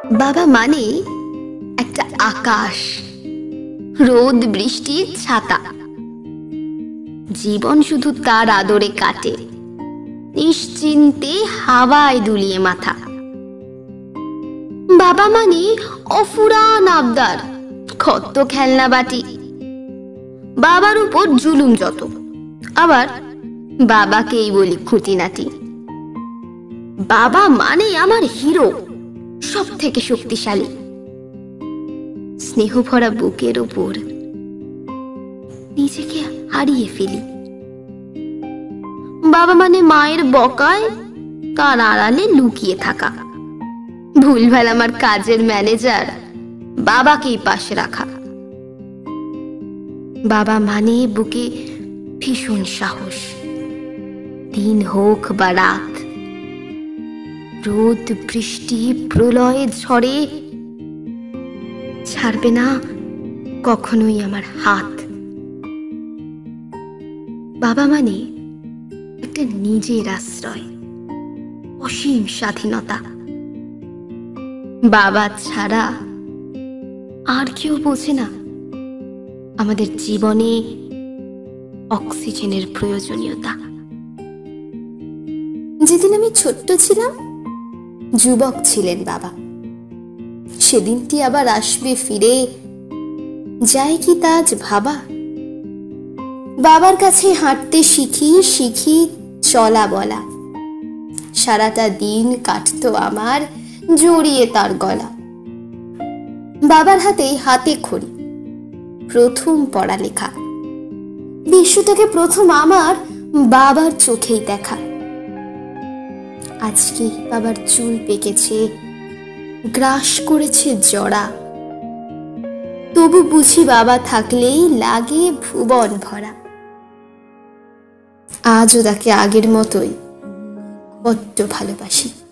বাবা মানে একটা আকাশ, রোদ বৃষ্টির ছাতা। জীবন শুধু তার আদরে কাটে, নিশ্চিন্তে হাওয়ায় দুলিয়ে মাথা। বাবা মানে অফুরান আবদার, কত খেলনা বাটি। বাবার উপর জুলুম যত, আবার বাবাকেই বলি খুঁটিনাটি। বাবা মানে আমার হিরো, সব থেকে শক্তিশালী। স্নেহ ভরা বুকের উপর নিজেকে হারিয়ে ফেলি। বাবা মানে মায়ের বকায় কান আড়ালে লুকিয়ে থাকা। ভুলভাল আমার কাজের ম্যানেজার, বাবাকেই পাশে রাখা। বাবা মানে বুকে ভীষণ সাহস, দিন হোক বা রাত, রোদ বৃষ্টি প্রলয়ে ঝড়ে ছাড়বে না কখনোই আমার হাত। বাবা মানে একটা নিজের আশ্রয়, অসীম স্বাধীনতা। বাবা ছাড়া আর কেউ বোঝে না আমাদের জীবনে অক্সিজেনের প্রয়োজনীয়তা। যেদিন আমি ছোট্ট ছিলাম, যুবক ছিলেন বাবা। সেদিনটি আবার আসবে ফিরে, যায় কি তা আজ ভাবা। বাবার কাছে হাঁটতে শিখি শিখি চলা বলা। সারাটা দিন কাটতো আমার জড়িয়ে তার গলা। বাবার হাতে হাতে খড়ি, প্রথম পড়ালেখা। বিশ্বটাকে প্রথম আমার বাবার চোখেই দেখা। আজকে বাবার চুল পেকেছে, গ্রাস করেছে জড়া, তবু বুঝি বাবা থাকলেই লাগে ভুবন ভরা। আজও তাকে আগের মতোই বড্ড ভালোবাসি।